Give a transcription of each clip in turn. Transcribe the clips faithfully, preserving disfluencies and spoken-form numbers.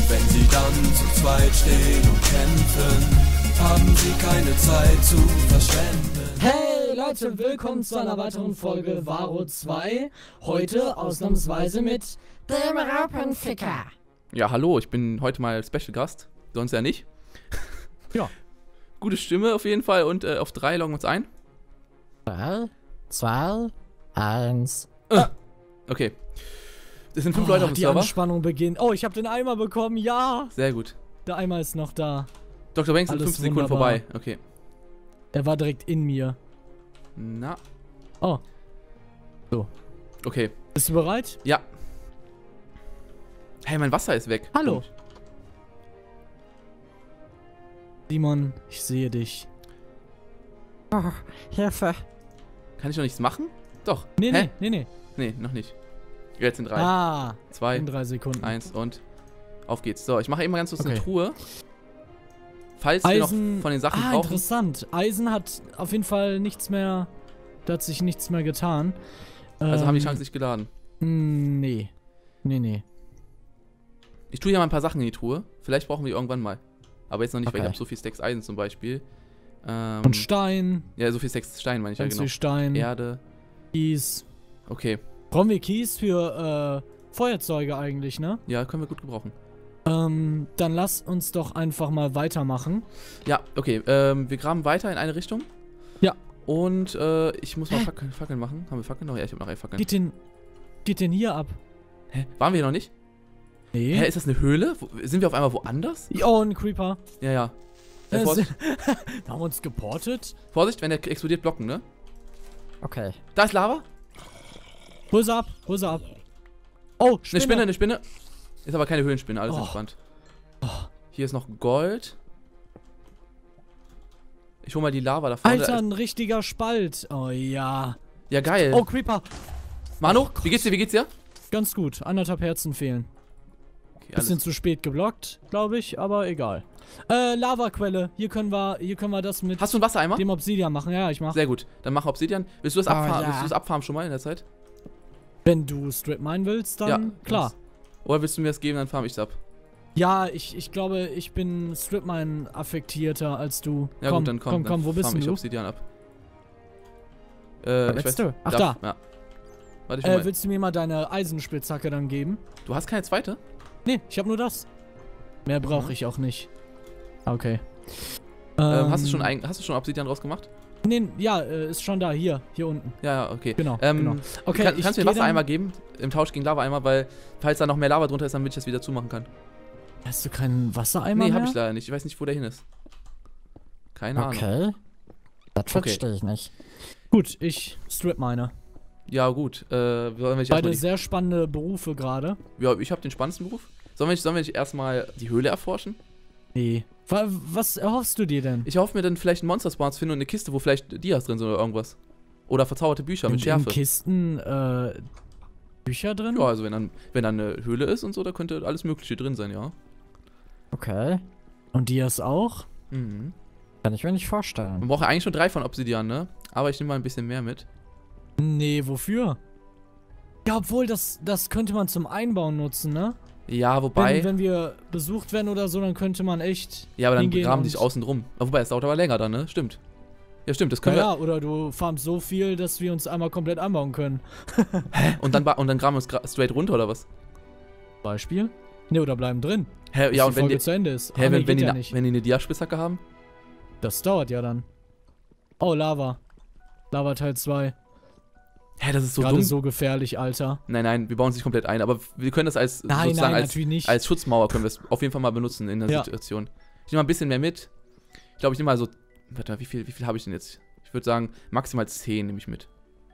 Wenn sie dann zu zweit stehen und kämpfen, haben sie keine Zeit zu verschwenden. Hey Leute, willkommen zu einer weiteren Folge Varo zwei. Heute ausnahmsweise mit dem Raupenficker. Ja, hallo, ich bin heute mal Special Gast, sonst ja nicht. Ja. Gute Stimme auf jeden Fall und äh, auf drei loggen wir uns ein. drei, zwei, eins. Äh. Okay. Das sind fünf Oh, Leute auf dem die Server. Anspannung beginnt. Oh, ich habe den Eimer bekommen, ja. Sehr gut. Der Eimer ist noch da. Doktor Banks sind Alles fünf Sekunden wunderbar. vorbei. Okay. Er war direkt in mir. Na. Oh. So. Okay. Bist du bereit? Ja. Hey, mein Wasser ist weg. Hallo. Komisch. Simon, ich sehe dich. Oh, Hilfe. Kann ich noch nichts machen? Doch. Nee, Hä? nee, nee, nee. Nee, noch nicht. Jetzt in drei, Ah, zwei, in drei Sekunden. eins und auf geht's. So, ich mache eben mal ganz kurz eine Okay. Truhe. Falls wir noch Eisen. von den Sachen ah, brauchen. interessant. Eisen hat auf jeden Fall nichts mehr. Da hat sich nichts mehr getan. Also haben die Ähm, Chance nicht geladen. Nee. Nee, nee. Ich tue hier mal ein paar Sachen in die Truhe. Vielleicht brauchen wir die irgendwann mal. Aber jetzt noch nicht, weil ich Okay. habe so viel Stacks Eisen zum Beispiel. Ähm, Und Stein. ja, so viel Stacks Stein meine ich ja Ganz genau. viel Stein. Erde. Kies. Okay. Brauchen wir Kies für äh, Feuerzeuge eigentlich, ne? Ja, können wir gut gebrauchen. Ähm, dann lass uns doch einfach mal weitermachen. Ja, okay. Ähm, wir graben weiter in eine Richtung. Ja. Und äh, ich muss mal Fackeln, Fackeln machen. Haben wir Fackeln noch? Ja, ich habe noch eine Fackeln. Geht den, geht den hier ab? Hä? Waren wir hier noch nicht? Nee. Hä, ist das eine Höhle? Wo, sind wir auf einmal woanders? Oh, ein Creeper. Ja, ja. Äh, Äh, Vorsicht, da haben wir uns geportet. Vorsicht, wenn der explodiert, blocken, ne? Okay. Da ist Lava. Hol sie ab, hol sie ab. Oh, Spinne. Eine Spinne, eine Spinne. Ist aber keine Höhlenspinne, alles Oh. entspannt. Oh. Hier ist noch Gold. Ich hol mal die Lava da vorne. Alter, ein richtiger Spalt. Oh ja. Ja, geil. Oh, Creeper. Manu, wie geht's dir, wie geht's dir? Ganz gut. Anderthalb Herzen fehlen. Okay, Bisschen zu spät geblockt, glaube ich, aber egal. Äh, Lavaquelle. Hier können wir, hier können wir das mit Hast du einen Wassereimer? dem Obsidian machen. Ja, ich mach. Sehr gut. Dann mach Obsidian. Willst du das Oh, abfarmen? ja. Willst du das abfarmen schon mal in der Zeit? Wenn du Strip Mine willst, dann Ja, klar. Oder willst du mir das geben, dann farm ich's ab. Ja, ich, ich glaube, ich bin Strip Mine affektierter als du. Ja komm, gut, dann komm. komm, komm, dann wo bist farm ich du? Obsidian ab. Äh, ich willst weiß, du? Ach, darf, Ja. Warte, ich hol Äh, mal. willst du mir mal deine Eisenspitzhacke dann geben? Du hast keine zweite? Nee, ich habe nur das. Mehr brauche Mhm. ich auch nicht. Okay. Ähm, hast du schon ein, hast du schon Obsidian rausgemacht? Nee, ja, äh, ist schon da. Hier, hier unten. Ja, ja, okay. Genau, Ähm, genau. Okay, kann, ich kannst du geh mir Wassereimer dann- geben? Im Tausch gegen Lavaeimer, weil falls da noch mehr Lava drunter ist, damit ich das wieder zumachen kann. Hast du keinen Wassereimer Nee, mehr? hab ich leider nicht. Ich weiß nicht, wo der hin ist. Keine Ahnung. Okay. Das Okay. verstehe ich nicht. Gut, ich strip meine. Ja, gut. Äh, sollen wir nicht Beide erstmal sehr spannende Berufe gerade. die, ja, ich habe den spannendsten Beruf. Sollen wir nicht, sollen wir nicht erstmal die Höhle erforschen? Nee. Wa- Was erhoffst du dir denn? Ich hoffe mir dann vielleicht einen Monster-Spawn zu finden und eine Kiste, wo vielleicht Dias drin sind oder irgendwas. Oder verzauberte Bücher mit in, in Schärfe. Kisten, äh, Bücher drin? Ja, also wenn dann, wenn dann eine Höhle ist und so, da könnte alles Mögliche drin sein, ja. Okay. Und Dias auch? Mhm. Kann ich mir nicht Man vorstellen. braucht ja eigentlich schon drei von Obsidian, ne? Aber ich nehme mal ein bisschen mehr mit. Nee, wofür? Ja, obwohl, das, das könnte man zum Einbauen nutzen, ne? Ja, wobei. Wenn, wenn wir besucht werden oder so, dann könnte man echt ja, aber dann hingehen graben und- die sich außen drum. Aber wobei, es dauert aber länger dann, ne? Stimmt. Ja, stimmt, das können Ja, ja, oder du farmst so viel, dass wir uns einmal komplett anbauen können. wir. Und dann, ba- und dann graben wir uns gra- straight runter, oder was? Beispiel? Ne, oder bleiben drin. Hä, bis ja, die und wenn Folge die, zu Ende ist. hä, Ah, nee, wenn, wenn, geht die, ja na- nicht. wenn die eine Dia-Spitzhacke haben? Das dauert ja dann. Oh, Lava. Lava Teil zwei. Hä, das ist so Gerade dumm. so gefährlich, Alter. Nein, nein, wir bauen es nicht komplett ein, aber wir können das als Nein, sozusagen nein, als, natürlich nicht. als Schutzmauer können wir es auf jeden Fall mal benutzen in der Ja. Situation. Ich nehme mal ein bisschen mehr mit. Ich glaube, ich nehme mal so. Warte mal, wie viel, wie viel habe ich denn jetzt? Ich würde sagen, maximal zehn nehme ich mit.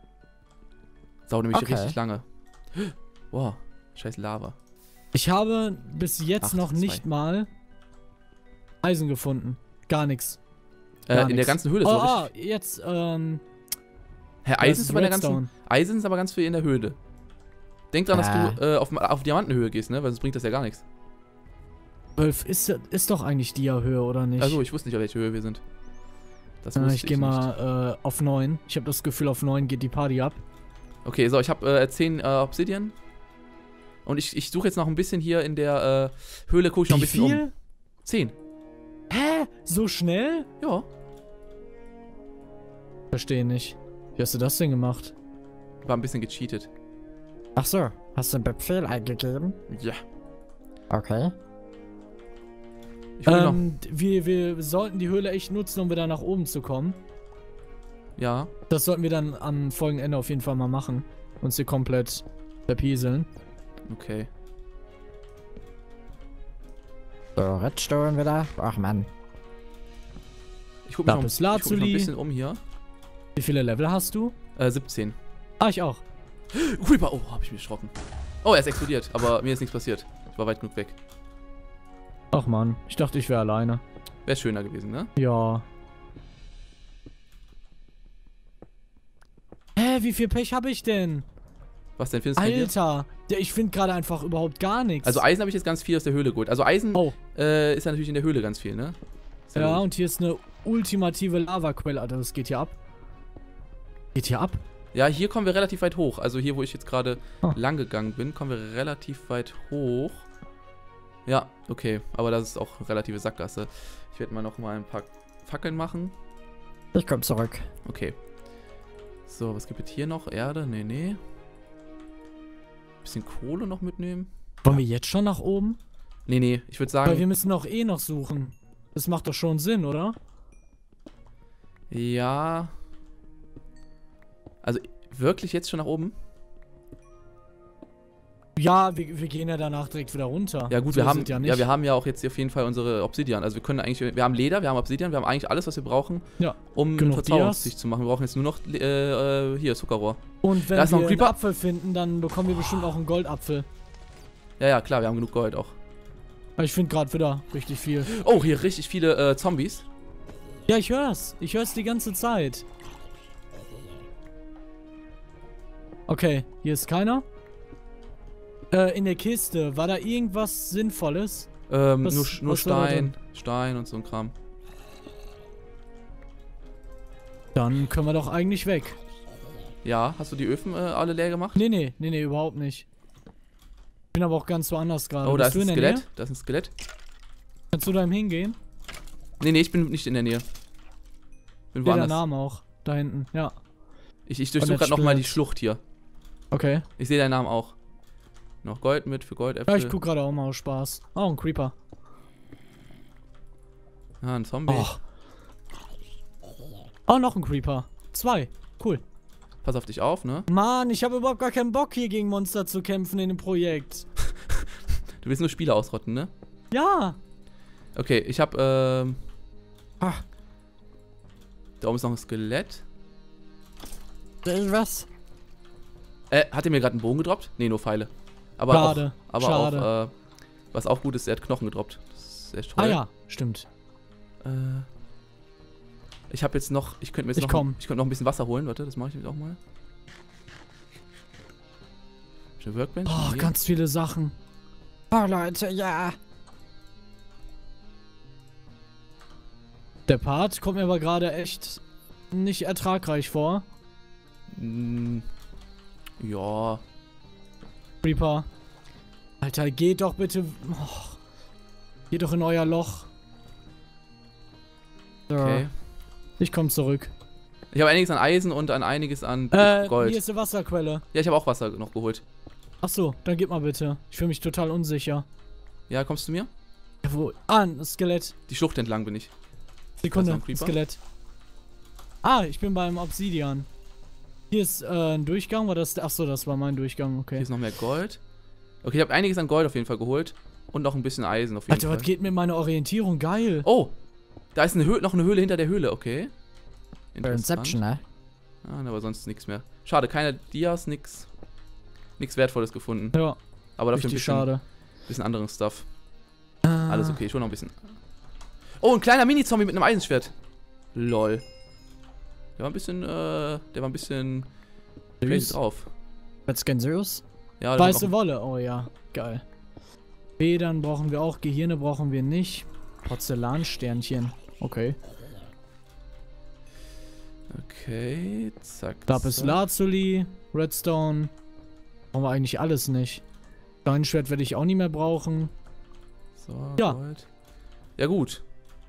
Das dauert nämlich Okay. richtig lange. Wow, scheiß Lava. Ich habe bis jetzt Acht, noch zwei. nicht mal Eisen gefunden. Gar nichts. Äh, Gar in der nix. ganzen Höhle Oh, so ah, richtig. jetzt, ähm. Hä, das Eisen ist, aber in der Redstone. ganzen, Eisen ist aber ganz viel in der Höhle. Denk dran, dass Ah. du äh, auf, auf Diamantenhöhe gehst, ne? Weil sonst bringt das ja gar nichts. zwölf ist, ist doch eigentlich Dia-Höhe, oder nicht? Also, ich wusste nicht, auf welche Höhe wir sind. Das äh, wusste ich gehe nicht. mal äh, auf neun. Ich habe das Gefühl, auf neun geht die Party ab. Okay, so, ich habe äh, zehn äh, Obsidian. Und ich, ich suche jetzt noch ein bisschen hier in der äh, Höhle, gucke ich noch ein Wie bisschen viel? um. Zehn. Hä? So schnell? Ja. Verstehe nicht. Wie hast du das denn gemacht? War ein bisschen gecheatet. Ach so, hast du einen Befehl eingegeben? Ja. Okay. Ich will noch. Ähm, wir, wir sollten die Höhle echt nutzen, um wieder nach oben zu kommen. Ja. Das sollten wir dann am folgenden Ende auf jeden Fall mal machen. Uns hier komplett verpieseln. Okay. So, Redstone wieder. Ach man. Ich gucke mich, noch- Lapis ich guck mich noch ein Lazuli. bisschen um hier. Wie viele Level hast du? Äh, siebzehn. Ah, ich auch. Creeper. Oh, hab ich mich erschrocken. Oh, er ist explodiert, aber mir ist nichts passiert. Ich war weit genug weg. Ach man, ich dachte, ich wäre alleine. Wäre schöner gewesen, ne? Ja. Hä, wie viel Pech habe ich denn? Was denn findest du hier? Alter, ja, ich finde gerade einfach überhaupt gar nichts. Also Eisen habe ich jetzt ganz viel aus der Höhle geholt. Also Eisen Oh. äh, ist ja natürlich in der Höhle ganz viel, ne? Ist Ja, logisch. und hier ist eine ultimative Lavaquelle. Alter, das geht hier ab. Geht hier ab? Ja, hier kommen wir relativ weit hoch. Also hier, wo ich jetzt gerade Ah. lang gegangen bin, kommen wir relativ weit hoch. Ja, okay. Aber das ist auch eine relative Sackgasse. Ich werde mal noch mal ein paar Fackeln machen. Ich komm zurück. Okay. So, was gibt es hier noch? Erde? Nee, nee. Bisschen Kohle noch mitnehmen. Wollen wir jetzt schon nach oben? Nee, nee. Ich würde Weil wir sagen, müssen doch eh noch suchen. Das macht doch schon Sinn, oder? ja. Also wirklich jetzt schon nach oben? Ja, wir, wir gehen ja danach direkt wieder runter. Ja gut, So wir ist haben es ja, nicht. wir haben ja auch jetzt hier auf jeden Fall unsere Obsidian. Also wir können eigentlich, wir haben Leder, wir haben Obsidian, wir haben eigentlich alles, was wir brauchen, Ja, um genug einen Verzauberungssicht zu machen. Wir brauchen jetzt nur noch äh, äh, hier Zuckerrohr. Und wenn Da ist noch wir ein einen Creeper. Apfel finden, dann bekommen wir bestimmt auch einen Goldapfel. Ja, ja, klar, wir haben genug Gold auch. Aber ich finde gerade wieder richtig viel. Oh, hier richtig viele äh, Zombies. Ja, ich hör's. Ich hör's die ganze Zeit. Okay, hier ist keiner. Äh, in der Kiste, war da irgendwas Sinnvolles? Ähm, Was- nur, nur was war da Stein, Stein und so ein Kram. Dann können wir doch eigentlich weg. Ja, hast du die Öfen äh, alle leer gemacht? Nee, nee, nee, nee, überhaupt nicht. Ich bin aber auch ganz woanders gerade. Oh, da Bist ist du ein in der Skelett. Nähe? Da ist ein Skelett. Kannst du da ihm hingehen? Nee, nee, ich bin nicht in der Nähe. Bin Steht der woanders. Name auch. Da hinten, ja. Ich, ich Und durchsuche jetzt gerade nochmal die Skelett. Schlucht hier. Okay. Ich sehe deinen Namen auch. Noch Gold mit für Goldäpfel. Ja, ich guck gerade auch mal aus Spaß. Oh, ein Creeper. Ah, ein Zombie. Oh. Oh, noch ein Creeper. Zwei. Cool. Pass auf dich auf, ne? Mann, ich habe überhaupt gar keinen Bock, hier gegen Monster zu kämpfen in dem Projekt. Du willst nur Spiele ausrotten, ne? Ja. Okay, ich hab, ähm... Ah, Da oben ist noch ein Skelett. sehe ich was? Äh, hat er mir gerade einen Bogen gedroppt? Nee, nur Pfeile. Aber Schade, auch, aber schade. auch, äh, was auch gut ist, er hat Knochen gedroppt. Das ist echt toll. Ah ja, stimmt. Äh, ich habe jetzt noch, ich könnte mir jetzt Ich noch, komm. ich könnte noch ein bisschen Wasser holen. Warte, das mache ich jetzt auch mal. Eine Workbench? Oh, Nee. ganz viele Sachen. Oh Leute, ja. Der Part kommt mir aber gerade echt nicht ertragreich vor. Mm, ja. Creeper. Alter, geht doch bitte. Oh, geht doch in euer Loch. So. Okay. Ich komm zurück. Ich habe einiges an Eisen und an einiges an Äh, Gold. hier ist eine Wasserquelle. Ja, ich habe auch Wasser noch geholt. Ach so, dann gib mal bitte. Ich fühle mich total unsicher. Ja, kommst du mir? Ja, wo? Ah, ein Skelett. Die Schlucht entlang bin ich. Sekunde, Da ist noch ein ein Creeper. Skelett. Ah, ich bin beim Obsidian. Hier ist äh, ein Durchgang, war das? Ach so, das war mein Durchgang, Hier okay. ist noch mehr Gold. Okay, ich habe einiges an Gold auf jeden Fall geholt. Und noch ein bisschen Eisen auf jeden Alter, Fall. was geht mit meiner Orientierung? Geil. Oh! Da ist eine Höhle, noch eine Höhle hinter der Höhle, okay. Bei Inception, ne? Ah, aber sonst nichts mehr. Schade, keine Dias, nix. Nix Wertvolles gefunden. Ja, Aber dafür ein richtig bisschen, schade. bisschen anderen Stuff. Ah, Alles okay, schon noch ein bisschen. Oh, ein kleiner Mini-Zombie mit einem Eisenschwert. Lol. Der war ein bisschen, äh, der war ein bisschen crazy Süß. drauf. Let's get süß. Ja, der war Weiße noch- Wolle, oh ja, geil. Federn brauchen wir auch, Gehirne brauchen wir nicht. Porzellansternchen, okay. Okay, zack. Lapis zack. Lazuli, Redstone. Brauchen wir eigentlich alles nicht. Dein Schwert werde ich auch nie mehr brauchen. So, Ja. Gold. Ja, gut.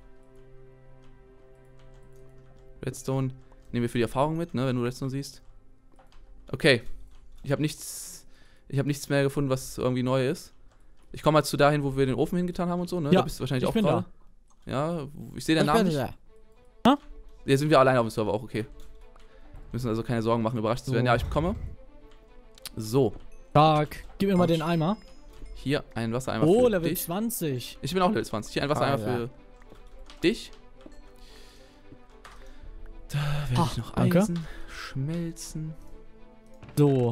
Redstone nehmen wir für die Erfahrung mit, ne, wenn du Redstone siehst. Okay. Ich habe nichts. Ich habe nichts mehr gefunden, was irgendwie neu ist. Ich komme mal zu dahin, wo wir den Ofen hingetan haben und so, ne? Ja, Da bist du wahrscheinlich ich auch bin gerade. Ja, ich sehe deinen Ich Namen bin nicht. hier. Jetzt sind wir alleine auf dem Server, auch okay. Müssen also keine Sorgen machen, überrascht zu So. werden. Ja, ich komme. So, Tag. Gib mir mal Autsch. den Eimer. hier ein Wassereimer Oh, für Level dich. zwanzig. Ich bin auch Level zwanzig. Hier ein Wassereimer Ah, ja. für dich. Da werde Ah, ich noch danke. Eisen schmelzen. So.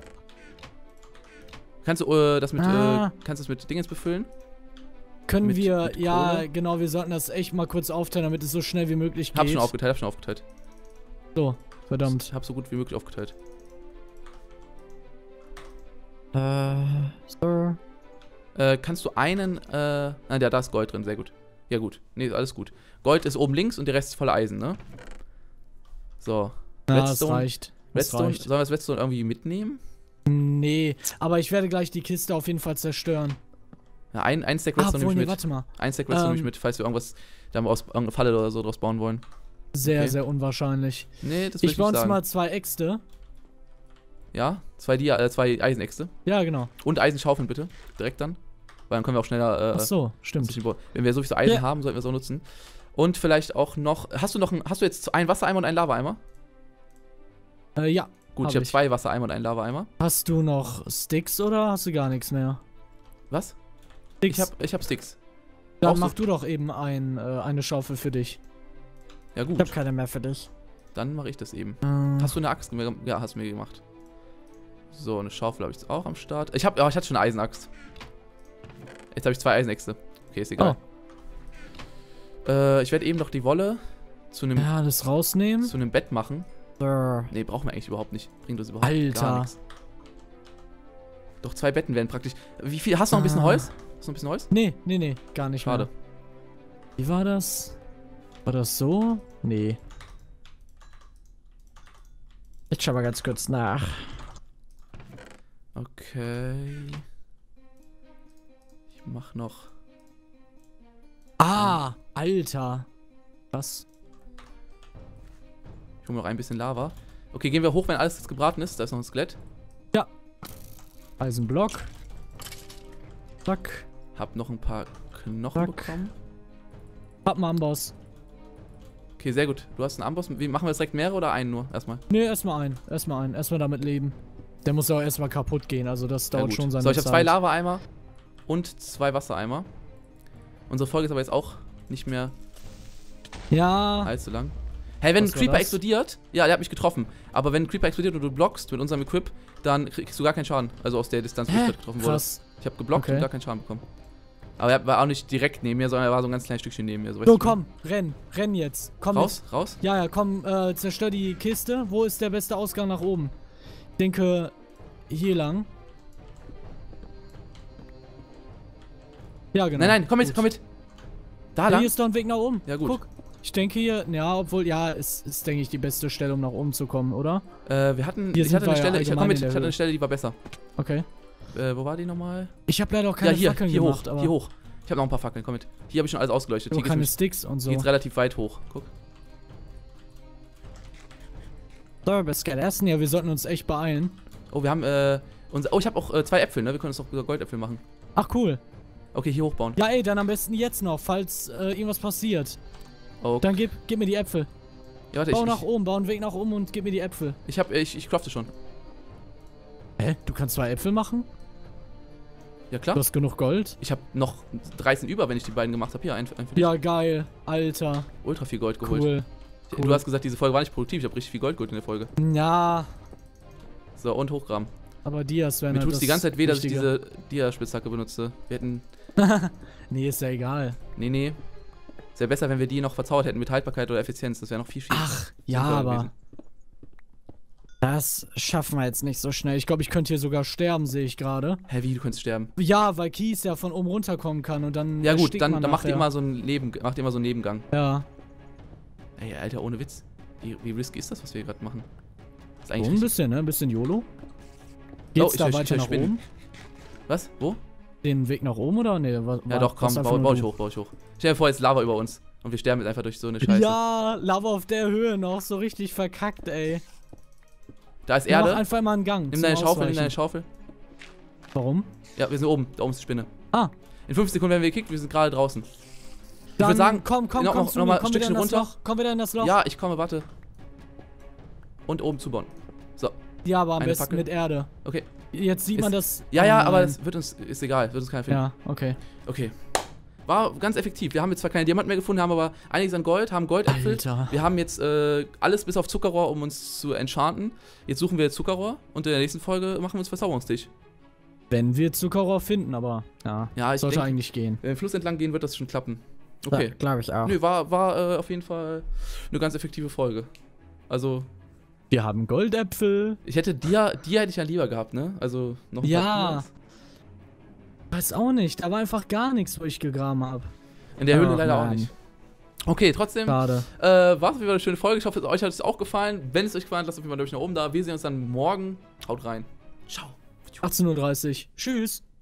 Kannst du äh, das mit Ah. äh, kannst du das mit Dingens befüllen? Können Mit- wir, mit ja, Kohle? genau, wir sollten das echt mal kurz aufteilen, damit es so schnell wie möglich geht. Hab schon aufgeteilt, hab schon aufgeteilt. So, verdammt. Ich hab so gut wie möglich aufgeteilt. Äh, so. Äh, kannst du einen, äh, nein, ja, da ist Gold drin, sehr gut. Ja, gut. Nee, alles gut. Gold ist oben links und der Rest ist voller Eisen, ne? So. Ja, das Redstone- reicht. Das Redstone, reicht. sollen wir das Redstone irgendwie mitnehmen? Nee, aber ich werde gleich die Kiste auf jeden Fall zerstören. Ja, ein, ein Stack Ah, Redstone nehme obwohl, ich nee, mit. warte mal. Ein Stack Redstone nehme ich Ähm, mit, falls wir irgendwas, da mal aus irgendeine Falle oder so draus bauen wollen. Sehr, Okay. sehr unwahrscheinlich. Nee, das will Ich ich baue nicht uns sagen. mal zwei Äxte. Ja, zwei, Dia äh, zwei Eisenäxte. Ja, genau. Und Eisenschaufeln bitte, direkt dann. Weil dann können wir auch schneller, äh, Ach so, stimmt. sich bauen. Wenn wir so viel Eisen Ja. haben, sollten wir es auch nutzen. Und vielleicht auch noch, hast du noch ein, hast du jetzt einen Wassereimer und einen Lavaeimer? Äh, ja. Gut, Hab ich habe ich. zwei Wassereimer und einen Lavaeimer. Hast du noch Sticks oder hast du gar nichts mehr? Was? Sticks. Ich hab, ich hab Sticks. Dann brauchst mach du doch eben ein, äh, eine Schaufel für dich. Ja Ich gut, hab keine mehr für dich. dann mache ich das eben. Äh, Hast du eine Axt? mir- Ja, hast du mir gemacht. So, eine Schaufel habe ich jetzt auch am Start. Ich habe, oh, ich hatte schon eine Eisenaxt. Jetzt habe ich zwei Eisenäxte. Okay, ist egal. Äh, ich werde eben noch die Wolle zu einem ja, das rausnehmen. zu einem Bett machen. So. Nee, brauchen wir eigentlich überhaupt nicht. Bringt uns überhaupt Alter. gar nichts. Doch zwei Betten wären praktisch. Wie viel? Hast du noch ein bisschen Ah. Holz? Hast du noch ein bisschen Holz? Nee, nee, nee, gar nicht Schade. mehr. Wie war das? War das so? Nee. Ich schau mal ganz kurz nach. Okay. Ich mach noch. Ah, Alter. Was? Ich hole mir noch ein bisschen Lava. Okay, gehen wir hoch, wenn alles jetzt gebraten ist. Da ist noch ein Skelett. Eisenblock. Zack. Hab noch ein paar Knochen Zack. bekommen. Hab mal Amboss. Okay, sehr gut. Du hast einen Amboss. Wie, machen wir das direkt mehrere oder einen nur? Erstmal. Nee, erstmal ein. Erstmal ein. Erstmal damit leben. Der muss ja auch erstmal kaputt gehen. Also das Ja, dauert gut. schon seine So, ich habe Zeit. zwei Lava-Eimer und zwei Wassereimer. Unsere Folge ist aber jetzt auch nicht mehr Ja. allzu lang. Hey, wenn ein Was war Creeper das? explodiert, ja, der hat mich getroffen. Aber wenn ein Creeper explodiert und du blockst mit unserem Equip, dann kriegst du gar keinen Schaden. Also aus der Distanz, wo ich Hä? gerade getroffen wurde. Krass. Ich habe geblockt Okay. und gar keinen Schaden bekommen. Aber er war auch nicht direkt neben mir, sondern er war so ein ganz kleines Stückchen neben mir. So, weißt So, du? komm. Renn. Renn jetzt. Komm Raus, raus. Mit. Ja, ja, komm. Äh, zerstör die Kiste. Wo ist der beste Ausgang nach oben? Ich denke, hier lang. Ja, genau. Nein, nein, komm mit, Gut. komm mit. Da Ja, lang. hier ist doch ein Weg nach oben. Ja, gut. Guck. Ich denke hier, ja, obwohl, ja, es ist, denke ich, die beste Stelle, um nach oben zu kommen, oder? Äh, wir hatten, Hier ich sind hatte wir eine ja Stelle, ich komm allgemein mit, in der ich hatte Höhe. eine Stelle, die war besser. Okay. Äh, wo war die nochmal? Ich habe leider auch keine Ja, hier, Fackeln hier gemacht, hoch, aber hier hoch. Ich habe noch ein paar Fackeln, komm mit. Hier habe ich schon alles ausgeleuchtet. auch Hier keine geht's, Sticks und so. geht's relativ weit hoch. Guck. So, bis Geil, ersten, ja, wir sollten uns echt beeilen. Oh, wir haben, äh, unser, oh, ich habe auch äh, zwei Äpfel, ne? Wir können uns doch Goldäpfel machen. Ach, cool. Okay, hier hochbauen. Ja, ey, dann am besten jetzt noch, falls äh, irgendwas passiert. Okay. Dann gib, gib mir die Äpfel. Ja, warte, Bau ich, nach ich, oben, bau einen Weg nach oben und gib mir die Äpfel. ich hab, ich, ich crafte schon. Hä? Du kannst zwei Äpfel machen? Ja, klar. Du hast genug Gold? Ich habe noch dreizehn über, wenn ich die beiden gemacht habe. Hier, ein, ein für dich. Ja, geil. Alter. Ultra viel Gold geholt. Cool. Du cool. hast gesagt, diese Folge war nicht produktiv. Ich habe richtig viel Gold geholt in der Folge. Ja, So, und hochgraben. aber Dias wären Mir halt tut es die das ganze Zeit weh, dass ich Wichtige. diese Dia-Spitzhacke benutze. Wir hätten, Nee, ist ja egal. nee, nee. Es wäre besser, wenn wir die noch verzaubert hätten mit Haltbarkeit oder Effizienz. Das wäre noch viel schwierig. Ach, ja, sinnvoller aber gewesen. das schaffen wir jetzt nicht so schnell. ich glaube, ich könnte hier sogar sterben, sehe ich gerade. Hä, wie, du könntest sterben? Ja, weil Kies ja von oben runterkommen kann und dann Ja gut, erstickt dann, man dann macht ihr nachher. immer so einen Leben, macht ihr immer so einen Nebengang. Ja. Ey, Alter, ohne Witz. Wie, wie risky ist das, was wir gerade machen? Das ist So eigentlich ein richtig. bisschen, ne? Ein bisschen YOLO. Geht's ich da höre- ich weiter höre nach Spinnen. oben? Was? Wo? Den Weg nach oben oder? Nee, was, Ja doch, komm, bau, bau ich hoch, bau ich hoch. Stell dir vor, jetzt Lava über uns. Und wir sterben jetzt einfach durch so eine Scheiße. Ja, Lava auf der Höhe noch, so richtig verkackt, ey. Da ist Ja, mach Erde. einfach mal einen Gang. Nimm zum deine Schaufel, nimm Ausweichen. deine Schaufel. Warum? Ja, wir sind oben. Da oben ist die Spinne. Ah. In fünf Sekunden werden wir gekickt, wir sind gerade draußen. Dann würd sagen, komm, komm, noch- komm noch- zu noch mir, mal komm ein wieder in Stückchen das runter. Loch. Komm wieder in das Loch. Ja, ich komme, warte. Und oben zubauen. So, Ja, aber am Eine besten Fackel. mit Erde. okay. Jetzt sieht Ist- man das. Ja, oh ja, aber nein. es wird uns, ist egal, wird uns keiner finden. Ja, okay. Okay. War ganz effektiv. Wir haben jetzt zwar keine Diamanten mehr gefunden, haben aber einiges an Gold, haben Goldäpfel. Alter. Wir haben jetzt äh, alles bis auf Zuckerrohr, um uns zu enchanten. Jetzt suchen wir jetzt Zuckerrohr und in der nächsten Folge machen wir uns Verzauberungstisch. Wenn wir Zuckerrohr finden, aber ja, Ja, ich sollte denke, eigentlich gehen. wenn wir den Fluss entlang gehen, wird das schon klappen. Okay. Ja, glaube ich auch. Nö, war, war äh, auf jeden Fall eine ganz effektive Folge. Also, Wir haben Goldäpfel. ich hätte dir, dir hätte ich ja lieber gehabt, ne? Also, noch ein Ja. paar Dias. Weiß auch nicht. Da war einfach gar nichts, wo ich gegraben habe. In der Höhle Ach, leider auch Mann. nicht. Okay, trotzdem, Schade. äh, war es auf jeden Fall eine schöne Folge. Ich hoffe, euch hat es auch gefallen. Wenn es euch gefallen hat, lasst auf jeden Fall durch nach oben da. Wir sehen uns dann morgen. Haut rein. Ciao. achtzehn Uhr dreißig. Tschüss.